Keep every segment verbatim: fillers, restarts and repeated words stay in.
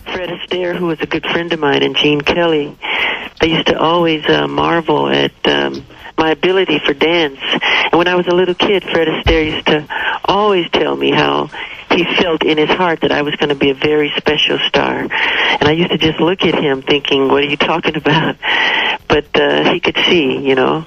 Fred Astaire, who was a good friend of mine, and Gene Kelly, I used to always uh, marvel at um, my ability for dance. And when I was a little kid, Fred Astaire used to always tell me how he felt in his heart that I was going to be a very special star. And I used to just look at him thinking, what are you talking about? But uh, he could see, you know.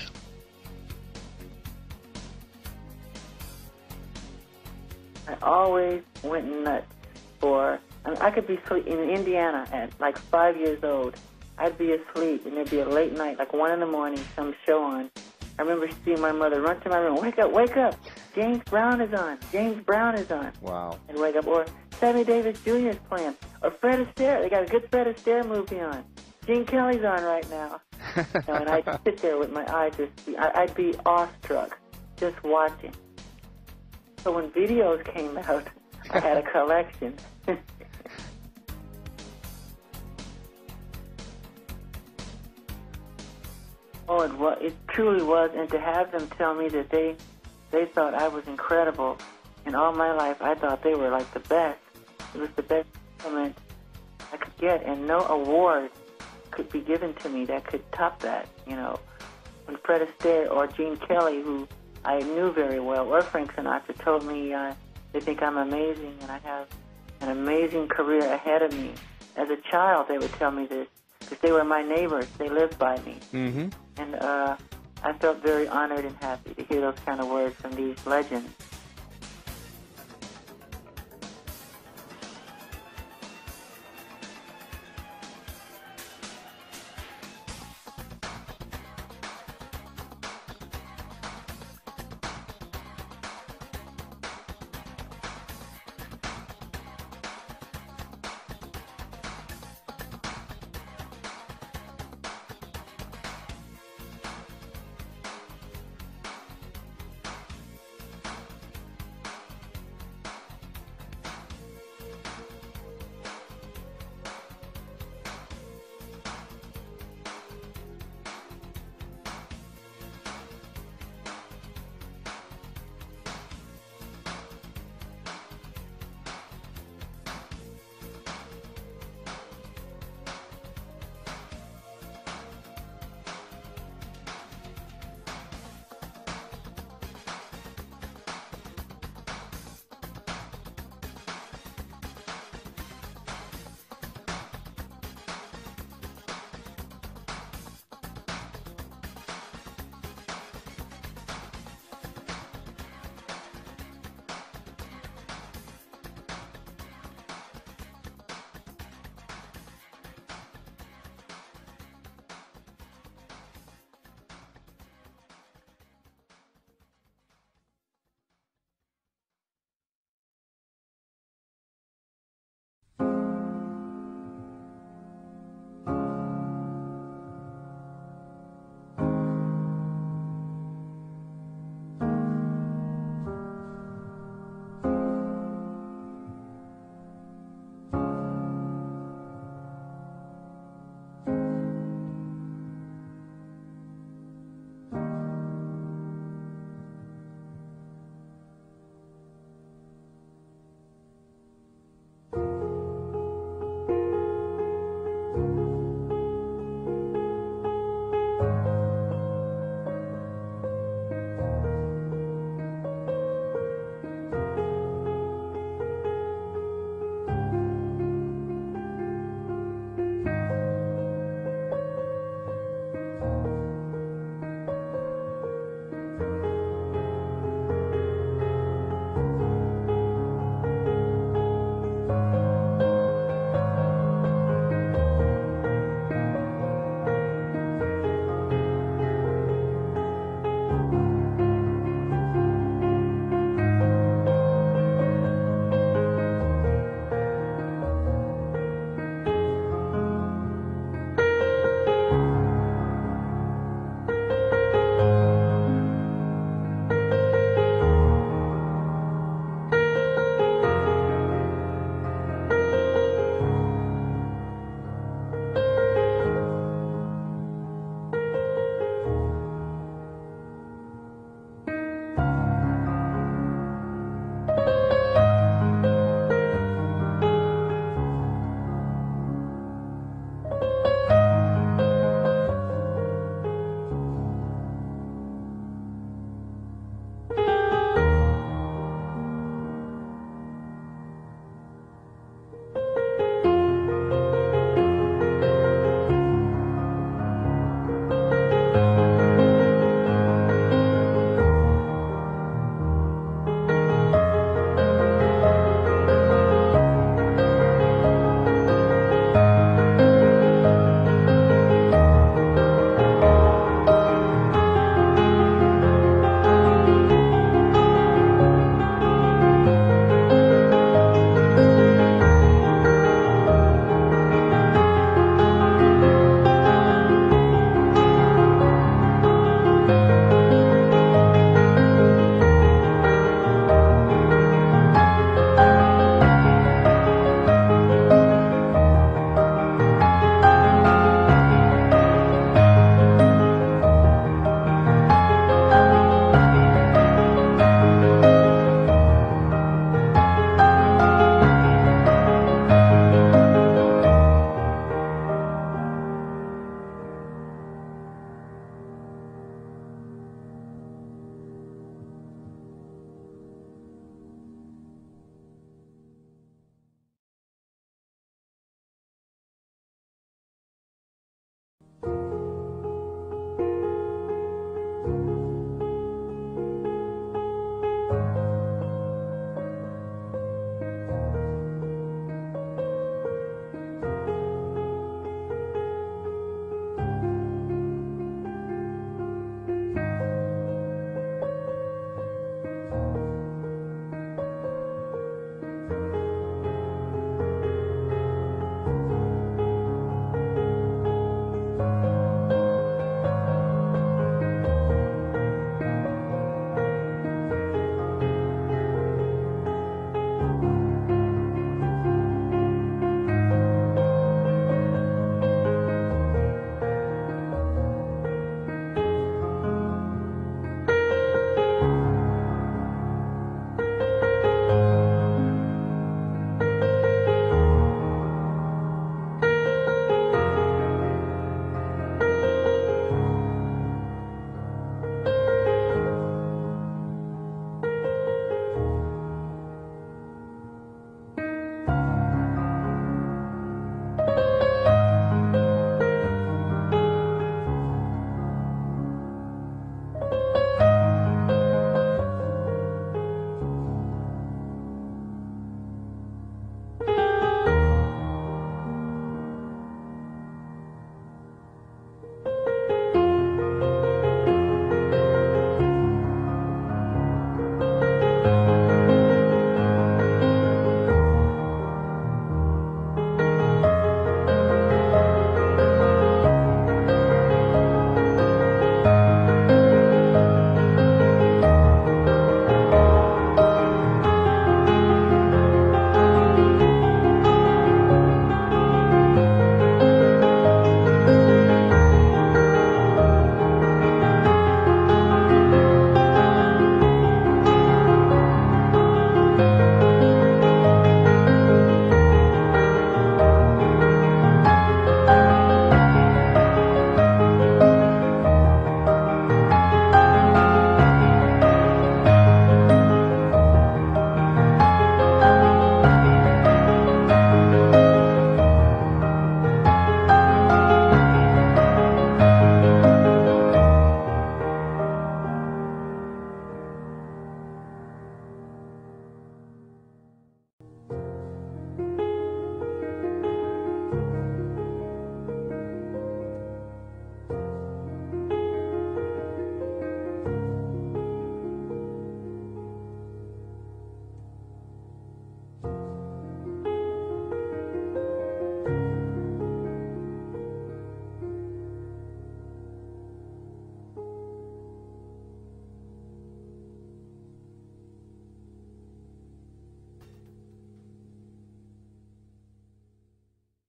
I always went nuts for, I mean, I could be asleep in Indiana at like five years old. I'd be asleep, and there'd be a late night, like one in the morning, some show on. I remember seeing my mother run to my room, wake up, wake up, James Brown is on, James Brown is on. Wow. I'd wake up, or Sammy Davis Junior is playing, or Fred Astaire, they got a good Fred Astaire movie on. Gene Kelly's on right now. You know, and I'd sit there with my eyes just, be, I, I'd be awestruck just watching. So when videos came out, I had a collection. Oh, it, was, it truly was, and to have them tell me that they they thought I was incredible. In all my life, I thought they were like the best. It was the best compliment I could get, and no award could be given to me that could top that, you know. When Fred Astaire or Gene Kelly, who I knew very well, or Frank Sinatra, told me uh, they think I'm amazing and I have an amazing career ahead of me. As a child, they would tell me this, because they were my neighbors. They lived by me. Mm-hmm. And uh, I felt very honored and happy to hear those kind of words from these legends.